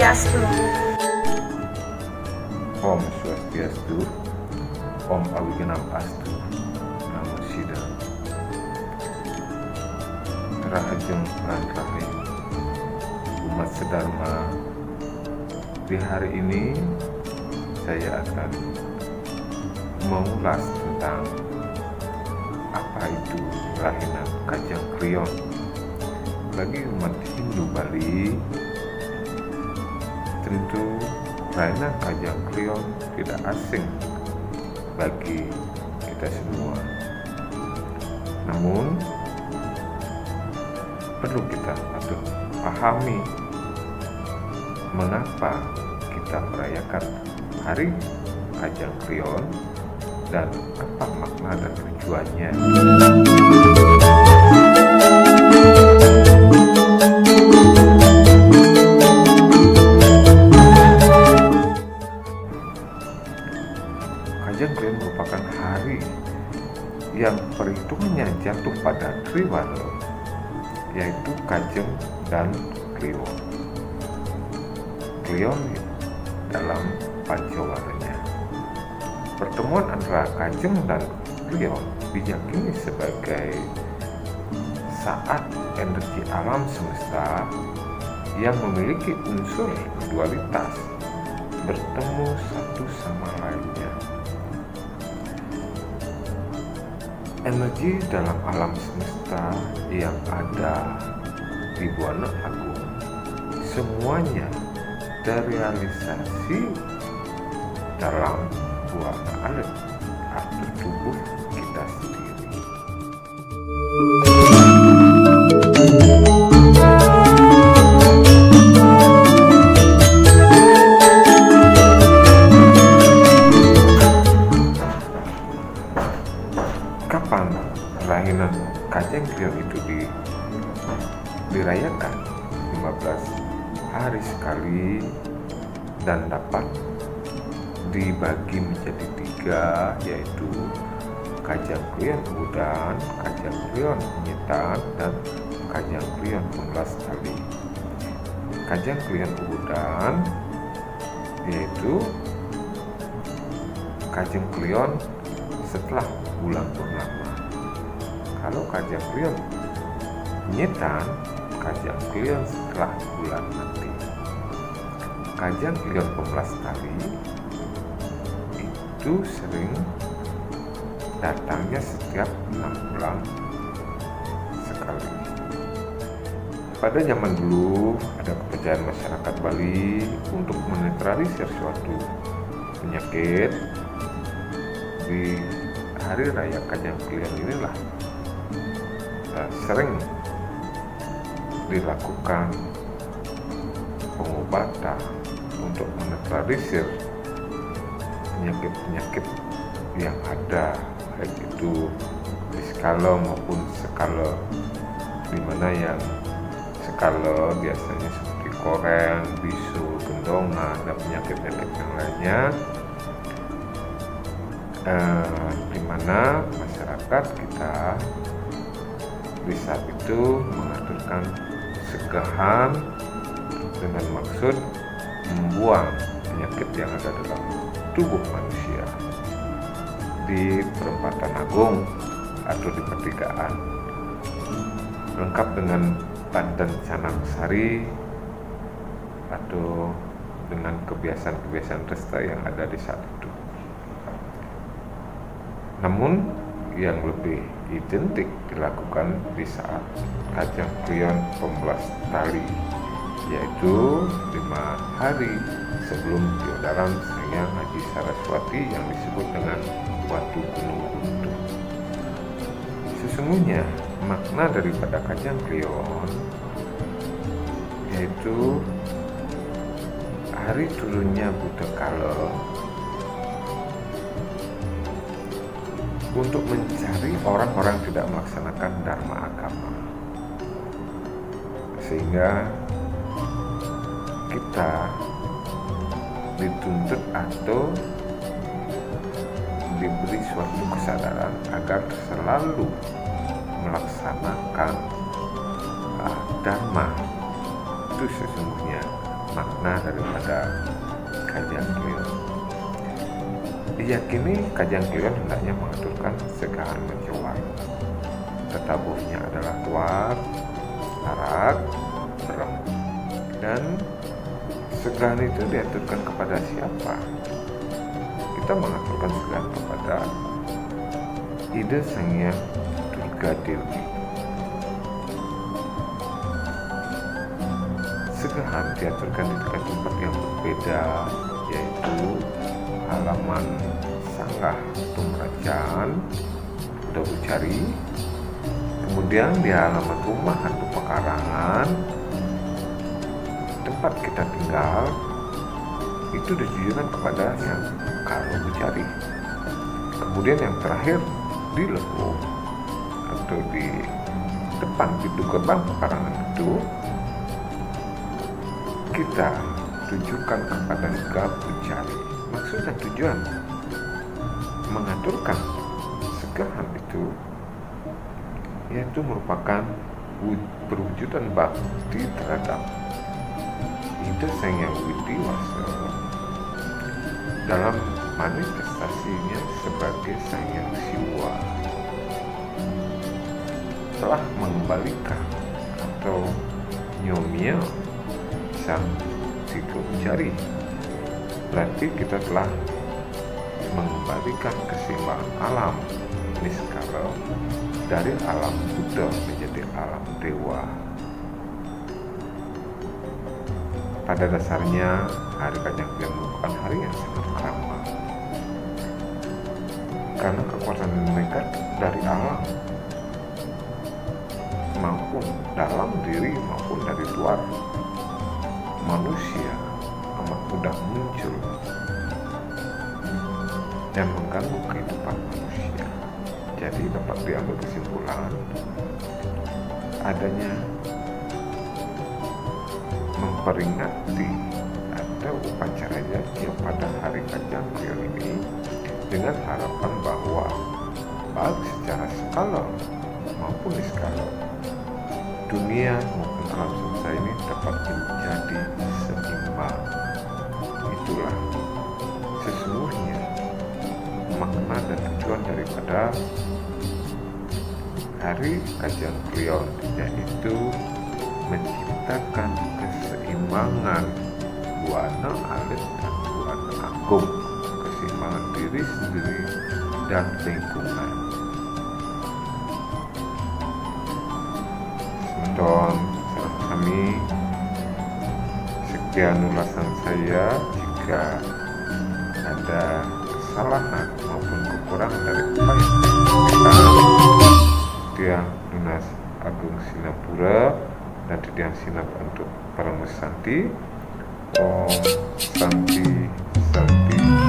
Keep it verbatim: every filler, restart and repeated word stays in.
Swastiastu. Om Swastiastu. Om Awigenam Astu. Namo Sidang. Rahajeng Rahim umat sedharma. Di hari ini saya akan mengulas tentang apa itu Rahinan Kajang Kriyon. Bagi umat Hindu Bali, tentu Rahinan Kajang Kriyon tidak asing bagi kita semua. Namun perlu kita patut pahami mengapa kita merayakan Hari Kajang Kriyon dan apa makna dan tujuannya. Kajang Kriyon merupakan hari yang perhitungannya jatuh pada Triwala, yaitu Kajeng dan Kliwon. Kliwon dalam Pancawalanya. Pertemuan antara Kajeng dan Kliwon diyakini sebagai saat energi alam semesta yang memiliki unsur dualitas bertemu satu sama lainnya. Energi dalam alam semesta yang ada di Buana Agung semuanya terrealisasi dalam Buana Alit atau tubuh kita sendiri. Kapan Rahinan Kajang Kriyon itu di, dirayakan? lima belas hari sekali dan dapat dibagi menjadi tiga, yaitu Kajang Kriyon Udan, Kajang Kriyon Nyetan, dan Kajang Kriyon Pembelas Tali. Kajang Kriyon Udan yaitu Kajang Kriyon setelah bulan purnama. Kalau Kajang Kriyon Nyetan, Kajang Kriyon setelah bulan mati. Kajang Kriyon Pembelas Tali itu sering datangnya setiap enam bulan sekali. Pada zaman dulu ada kepercayaan masyarakat Bali untuk menetralisir suatu penyakit. Di hari raya Kajang Kriyon inilah uh, sering dilakukan pengobatan untuk menetralisir penyakit-penyakit yang ada, baik itu di skala maupun skala, di mana yang skala biasanya seperti koreng, bisu, gendongan, dan penyakit-penyakit yang lainnya, eh, di mana masyarakat kita di saat itu mengaturkan segahan dengan maksud membuang penyakit yang ada dalam tubuh manusia di perempatan agung atau di pertigaan, lengkap dengan Banten Canang Sari atau dengan kebiasaan-kebiasaan resta yang ada di saat itu. Namun yang lebih identik dilakukan di saat Kajang Kriyon Pembelas Tali, yaitu lima hari sebelum diodaran Sang Hyang Haji Saraswati yang disebut dengan Watu Gunung Guntung. Sesungguhnya makna daripada Kajang Kriyon yaitu hari turunnya Buddha Kala untuk mencari orang-orang tidak melaksanakan dharma agama, sehingga kita dituntut atau diberi suatu kesadaran agar selalu melaksanakan uh, dharma. Itu sesungguhnya makna daripada Kajang Klion. Diyakini Kajang Klion hendaknya mengaturkan segahan mencuat. Tetabuhnya adalah tuar, arak, berem. Dan segahan itu diaturkan kepada siapa? Kita mengaturkan segahan kepada Ida Sang Hyang Durga Dewi. Segahan diaturkan di tempat yang berbeda, yaitu halaman Sanggah Tumracan Bucari, kemudian di halaman rumah Hantu Pekarangan tempat kita tinggal, itu ditujukan kepada yang Karo Bucari. Kemudian yang terakhir di Lehung atau di depan pintu gerbang Pekarangan itu kita tujukan kepada Ga Bucari. Maksud dan tujuan mengaturkan segahan itu yaitu merupakan perwujudan bakti terhadap Ida Sang Hyang Widiwasa dalam manifestasinya sebagai Sang Hyang Siwa, telah mengembalikan atau nyomia Sang Tiga Bucari. Berarti kita telah mengembalikan keseimbangan alam Niskala dari alam Buddha menjadi alam dewa. Pada dasarnya hari Kajang Klion merupakan hari yang sangat ramah karena kekuatan mereka dari alam maupun dalam diri maupun dari luar manusia amat mudah muncul dan mengganggu kehidupan manusia. Jadi dapat diambil kesimpulan adanya memperingati ada upacara jatya pada hari Kajang Klion ini dengan harapan bahwa baik secara skala maupun di skala dunia maupun alam semesta ini dapat menjadi seimbang. Itulah sesungguhnya makna dan tujuan daripada hari Kajang Klion, yaitu menciptakan keseimbangan buana alit dan buana agung, keseimbangan diri sendiri dan lingkungan. Semeton salam kami, sekian ulasan saya. Jika ada kesalahan maupun kekurangan dari apa yang saya Tiang Lunas Agung Sinapura dan Tiang Sinap untuk para Musanti. Om Santi Santi.